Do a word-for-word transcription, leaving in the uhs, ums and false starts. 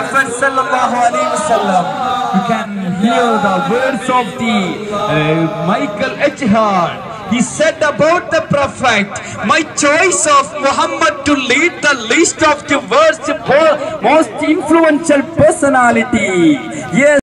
Prophet sallallahu alaihi wasallam. You can hear the words of the uh, Michael H. Hart. He said about the Prophet, my choice of Muhammad to lead the list of the world's most influential personality. Yes.